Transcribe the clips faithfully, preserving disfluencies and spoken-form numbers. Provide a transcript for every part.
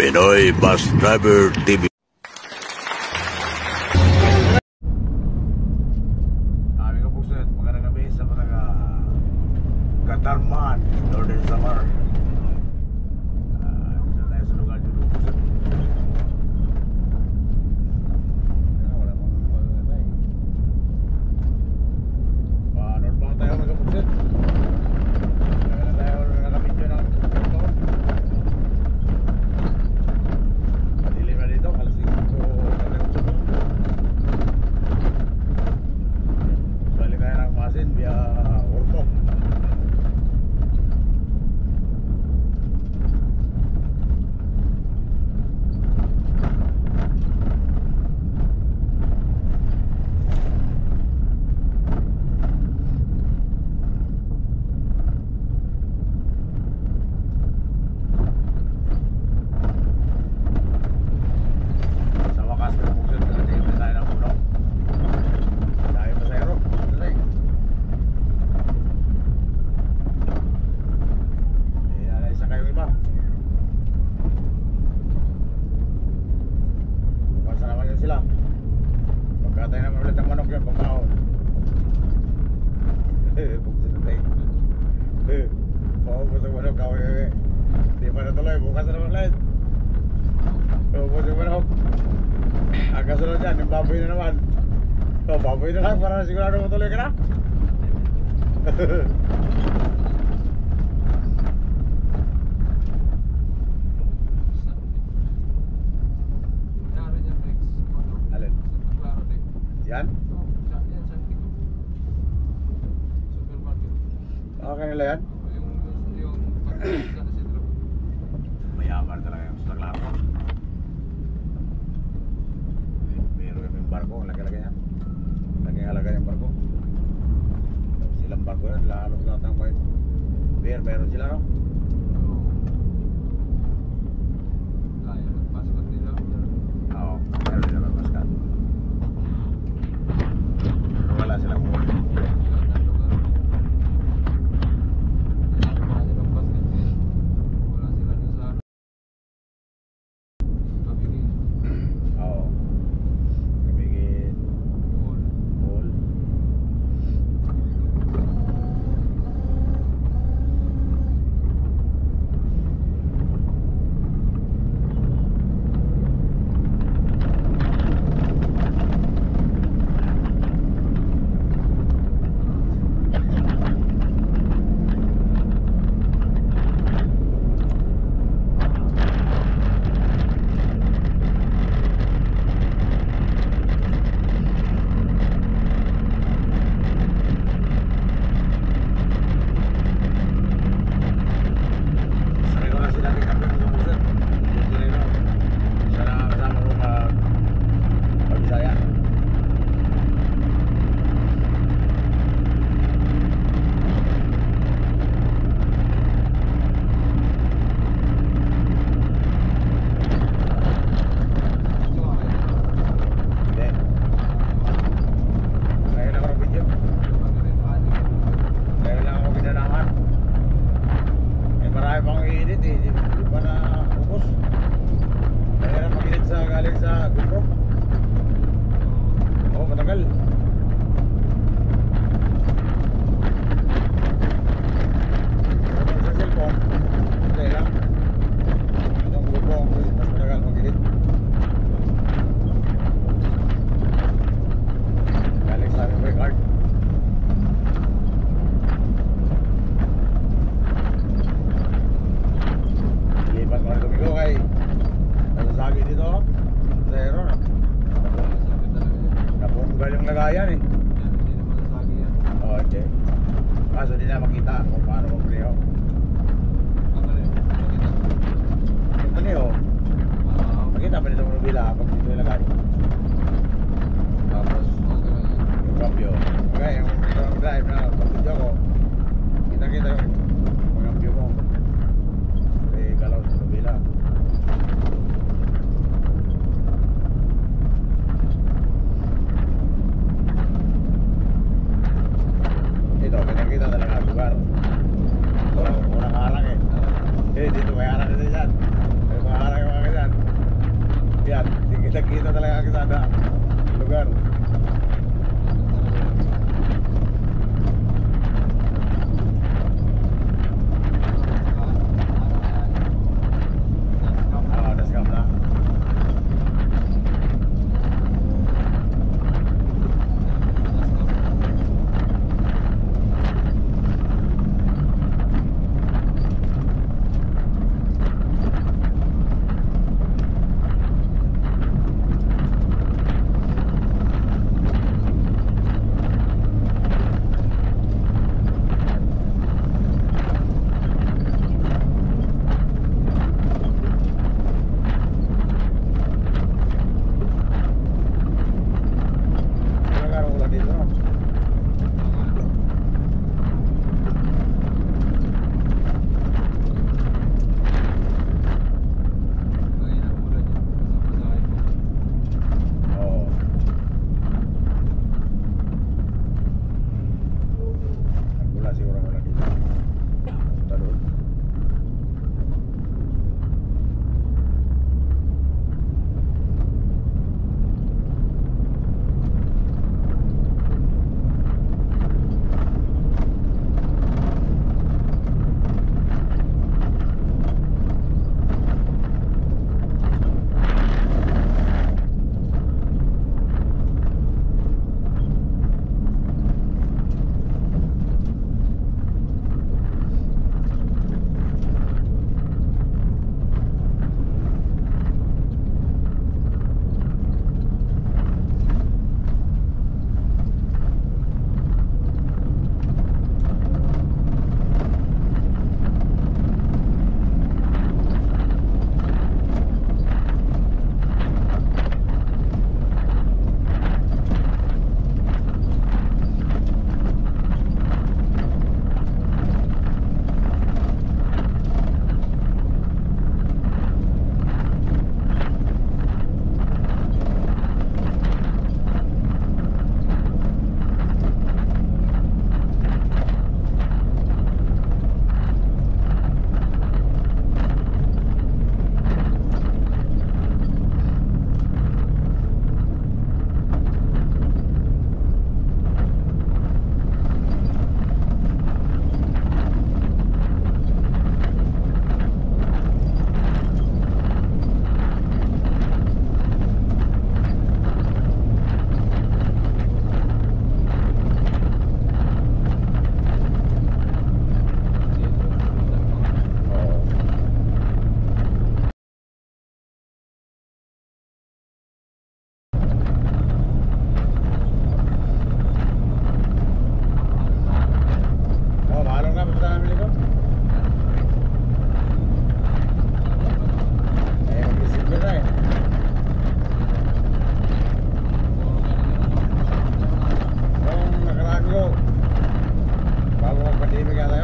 Pinoy Bus Driver T V. Aming kapuso at magandang gabi sa mga Katarman, Northern Samar. Uh, Dito tayo sa lugar nyo kapuso. Wala pang mga tayo. Pa-north pa tayo mga kapuso. Wala tayo nakamit nyo ng ito. Madilim na dito, alas singko tayo sa buong. Balik tayo ng Masin via Ormoc. Sa wakas na po siya, nakatingin na tayo ng puno. Dahil pasayro. Dali. Ayan, isa kayong iba. Bukasa naman yun sila. Pagkatay naman ulit ang manok yun, pagkaon. Buksan na tayo. Paubos ang manok, kawai. Di pa natuloy, bukas na naman ulit. Paubos ang manok. Ang kasunod dyan, yung baboy na naman. So, baboy na lang para sigurado matuloy ka na. Alin? Yan? Okay nila yan? Mayaman talaga yung Santa Clara. Meron yung barko, lagi-lagi yan. Laging halaga yung barko. Silang barko yan, lalo sa tatang beer, meron sila, no? Oo, meron nila magpaskat. Pero wala silang buwan. Oo. Kamigin. Ball.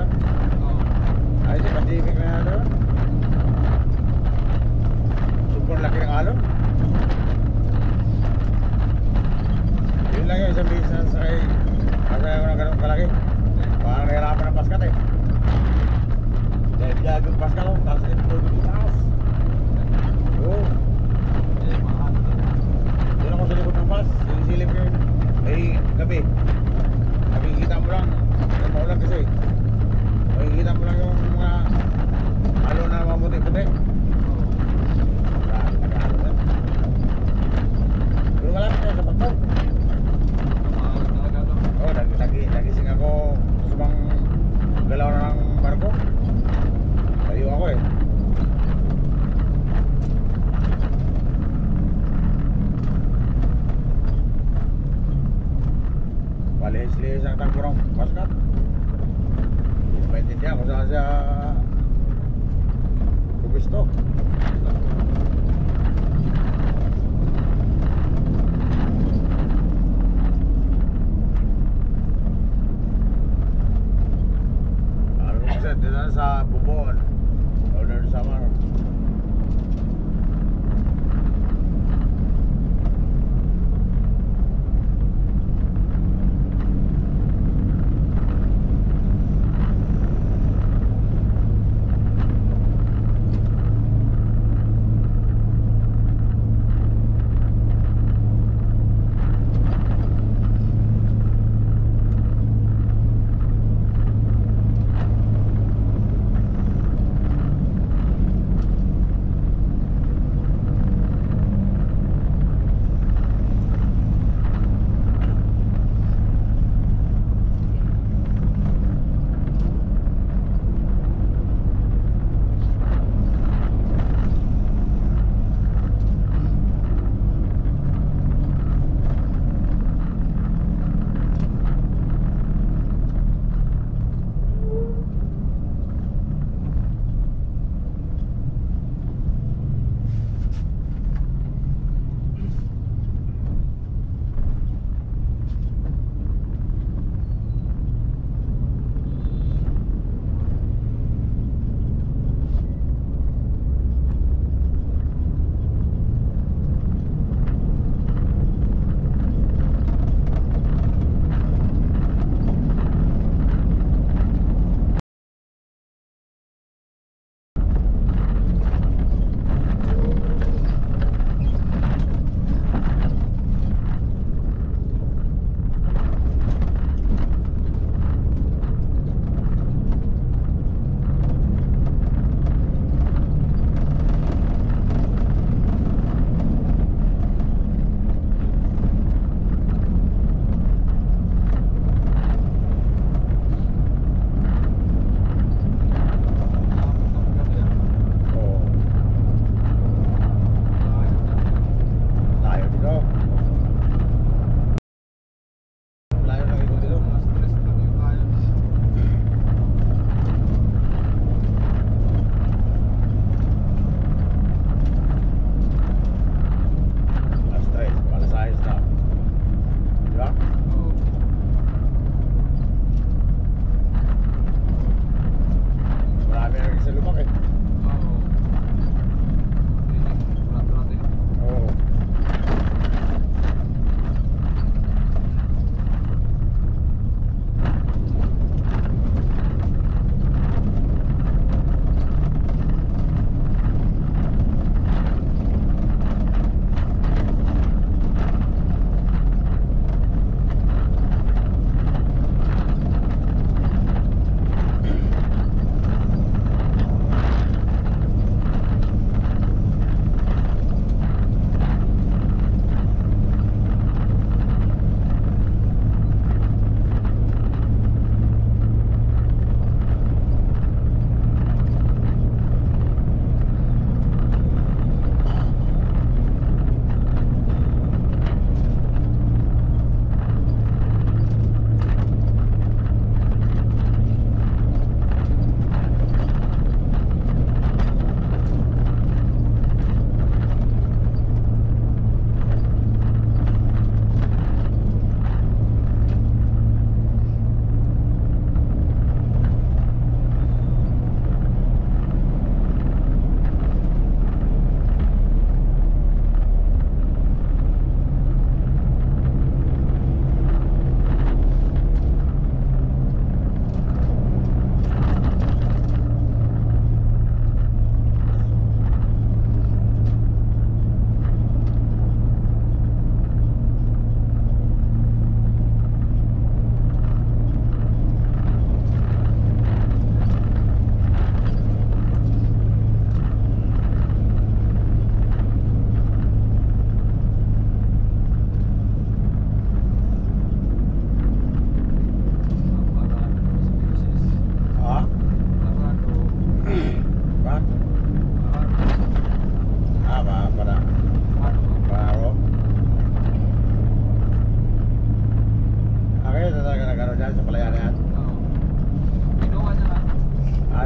Ay, si Pacific na ano. Super laki ng alon. Yun lang yun, isang bilis na sakay. Masaya ko na ganun kalaki. Parang nahirapan ng paskat eh. Dahil bilag yung paskat ko, tapos yung product yung taas. Oo. Doon ako sa likod ng bus, yung silip yun. Ay, gabi. Nakikita mo lang, ay maulan kasi. Makikita mo lang yung mga alon na mamuti-puti. Grabe, nag-alon yan. Pero malapit tayo sa Bagbaw. Oo, nag nag- nagising ako sa bang galaw na ng barko. Tayo ako eh. Palihis-lihis ang tangkurang paskat. Hindi ko maintindihan kung saan siya gusto. Ano kasi dito na sa Bubon o na sa Samar.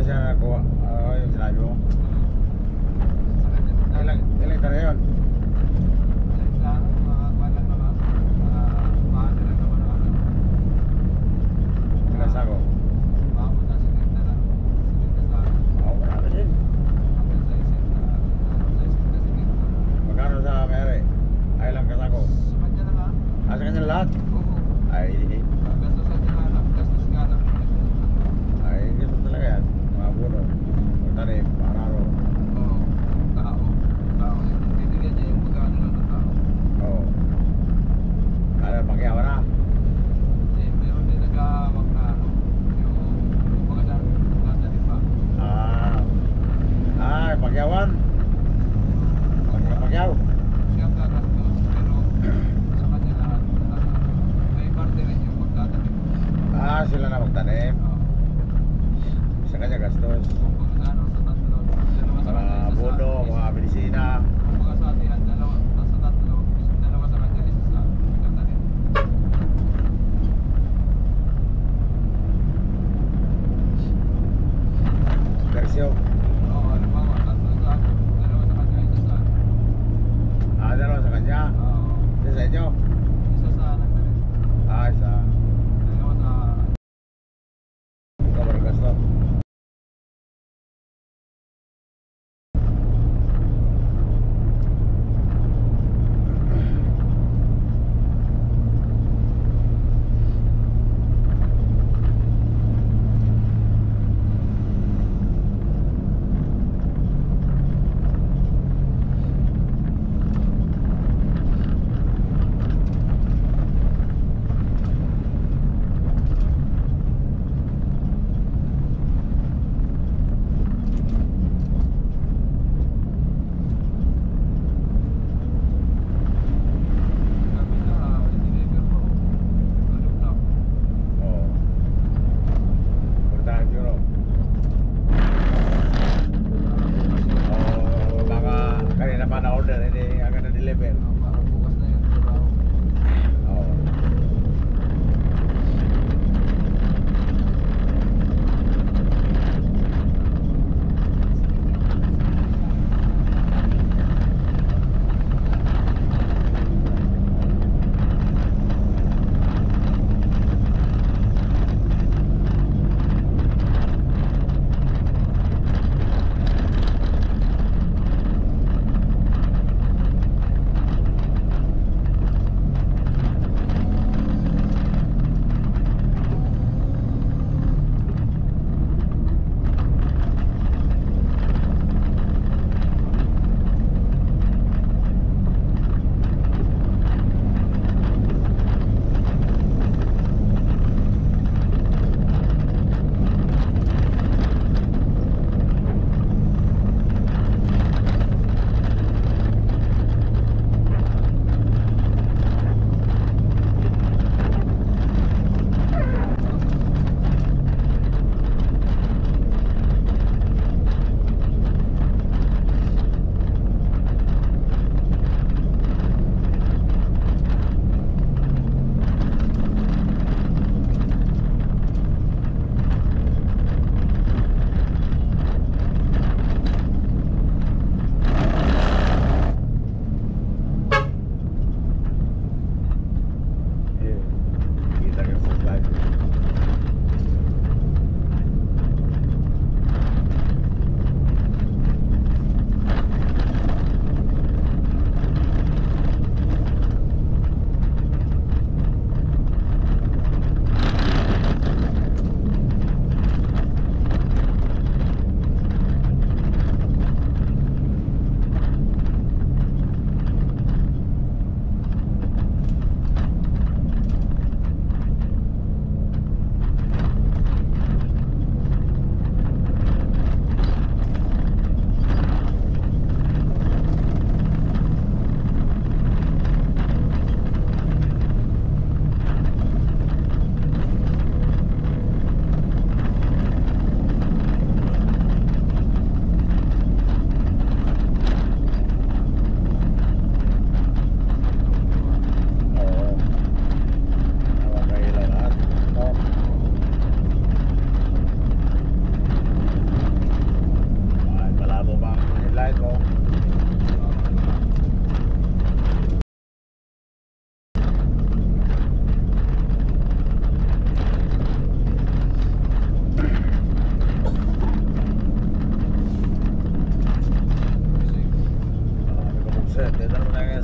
Ah, siya nakuha. Oo, yung sinabi mo. Sa kanya na Ilang, ilang ito na yun? Klaro, mga balang naman. Mahal na lang naman ang ano. Ilang sako? Maabot na sininta na. Sininta sa akin. Oo, marami din. Hanggang sa isin na. Sa isin na sininta. Magkano sa Mary? Ay, ilang kasako? Sa kanya na nga. Ah, sa kanya lahat? Oo. Ay, Gastos sa kanya lang. Gastos nga lang. ay, ganito talaga yan. Mga puno. Magtanim, pararo. Oo. Tao. Tao. Bibigyan niya yung magkano lang ng tao. Oo. Kaya pakyawan na. Eh, meron din nag-aawak na ano. Yung mga sa natanim pa. Ah. Ay, pakyawan. Pag- Pakyaw. Siya ang gagastos. Pero sa kanya lahat. lahat. May parte rin yung magtatanim. Ah, sila na magtanim. Oo. Sa kanya gastos. Kung kung sa ano, sa tatlo. Dalawa sa Mga kanya. isa sa- puno, isa- mga medisina. Mga sa atin, dalawa. Tapos sa tatlo. isa- Dalawa sa kanya. Isa sa magtatanim. Persyo. Oo, halimbawa. Tatlo sa akin. Dalawa sa kanya. Isa sa akin. Ah, dalawa sa kanya. Oo. Isa sa inyo. Isa sa nagtanim. Ah, isa. Dalawa sa Ikaw ba nagasto?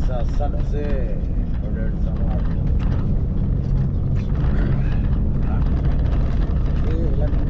sa San Jose. Order sa mga. Ha? Eh, ilan mo?